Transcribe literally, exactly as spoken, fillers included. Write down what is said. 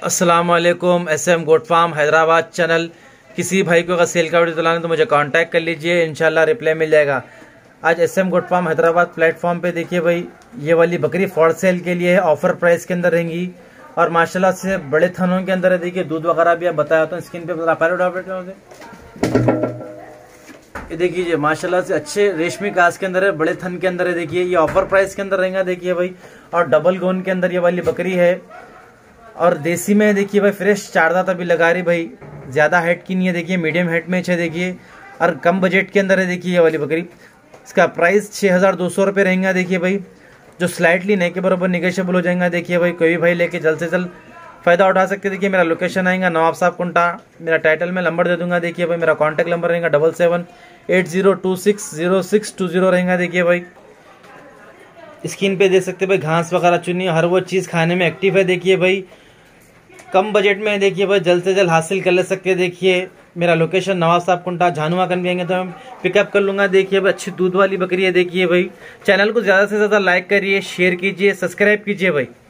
अस्सलाम वालेकुम। S M goat farm Hyderabad channel. किसी भाई को अगर सेल का वीडियो दिलाना तो मुझे कांटेक्ट कर लीजिए, इंशाल्लाह रिप्लाई मिल जाएगा। आज S M goat farm Hyderabad platform पे देखिए भाई, ये वाली बकरी फॉर सेल के लिए है, ऑफर प्राइस के अंदर रहेंगी और माशाल्लाह से बड़े थनों के अंदर है। देखिए दूध वगैरह भी आप बताया तो स्किन पे ये देखिए माशाल्लाह से अच्छे रेशमी कास के अंदर है, बड़े थन के अंदर है। देखिए ये ऑफर प्राइस के अंदर रहेगा देखिए भाई, और डबल गोन के अंदर ये वाली बकरी है और देसी में देखिए भाई फ्रेश चार दांत अभी लगा रही भाई, ज्यादा हाइट की नहीं है। देखिए मीडियम हाइट में है देखिए, और कम बजट के अंदर है। देखिए ये वाली बकरी, इसका प्राइस छः हज़ार दो सौ रुपये रहेगा। देखिए भाई जो स्लाइटली नहीं के बराबर निगेशियबल हो जाएगा। देखिए भाई कोई भी भाई लेके जल्द से जल्द फायदा उठा सकते। देखिए मेरा लोकेशन आएगा नवाब साहब कुंटा, मेरा टाइटल में नंबर दे दूंगा। देखिए भाई मेरा कॉन्टैक्ट नंबर रहेगा double seven eight zero two six zero six two zero रहेगा। देखिए भाई स्किन पे देख सकते भाई घास वगैरह चुनी, हर वो चीज़ खाने में एक्टिव है। देखिए भाई कम बजट में देखिए भाई जल्द से जल्द हासिल कर ले सकते हैं। देखिए मेरा लोकेशन नवाब साहब कुंटा, झानुआ कन भी आएंगे तो मैं पिकअप कर लूंगा। देखिए भाई अच्छी दूध वाली बकरी है। देखिए भाई चैनल को ज़्यादा से ज़्यादा लाइक करिए, शेयर कीजिए, सब्सक्राइब कीजिए भाई।